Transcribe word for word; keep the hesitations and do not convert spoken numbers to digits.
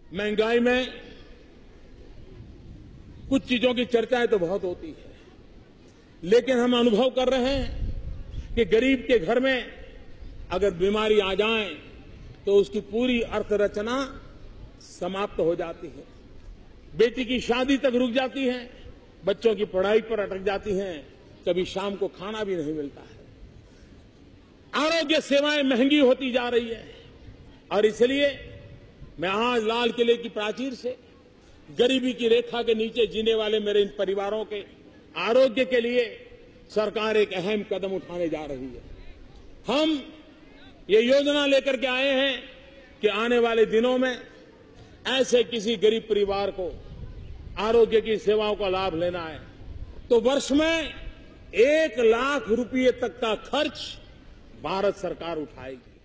महंगाई में कुछ चीजों की चर्चाएं तो बहुत होती है, लेकिन हम अनुभव कर रहे हैं कि गरीब के घर में अगर बीमारी आ जाए तो उसकी पूरी अर्थरचना समाप्त हो जाती है। बेटी की शादी तक रुक जाती है, बच्चों की पढ़ाई पर अटक जाती हैं, कभी शाम को खाना भी नहीं मिलता है। आरोग्य सेवाएं महंगी होती जा रही है और इसलिए मैं आज लाल किले की प्राचीर से गरीबी की रेखा के नीचे जीने वाले मेरे इन परिवारों के आरोग्य के लिए सरकार एक अहम कदम उठाने जा रही है। हम ये योजना लेकर के आए हैं कि आने वाले दिनों में ऐसे किसी गरीब परिवार को आरोग्य की सेवाओं का लाभ लेना है तो वर्ष में एक लाख रुपये तक का खर्च भारत सरकार उठाएगी।